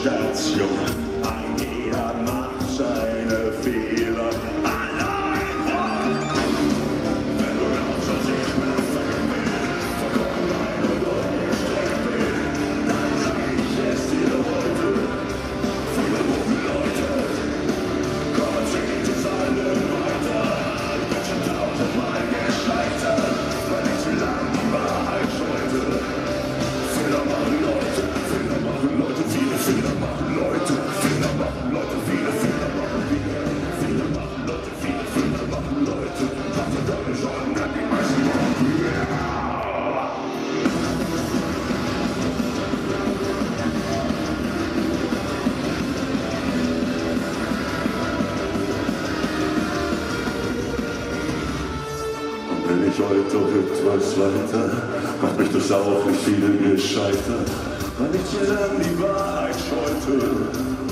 Endstation. Ein jeder macht seine Fehler allein. Wenn du glaubst, dass ich perfekt bin, vollkommen rein und ungestreckt bin, dann sag ich es dir heute. Viele gute Leute, Gott schickt es allen weiter. Bin schon tausendmal gescheitert, weil ich zu lang die Wahrheit scheute. Fehler machen Leute, Fehler machen Leute, viele Fehler machen Leute, Fehler machen Leute, viele Fehler machen wir. Fehler machen Leute, viele Fehler machen Leute, mach dir keine Sorgen, denn die meisten machen wir. Bin ich heute auch etwas weiter, macht mich das auch nicht viele gescheitert, weil ich zu lang die Wahrheit scheute.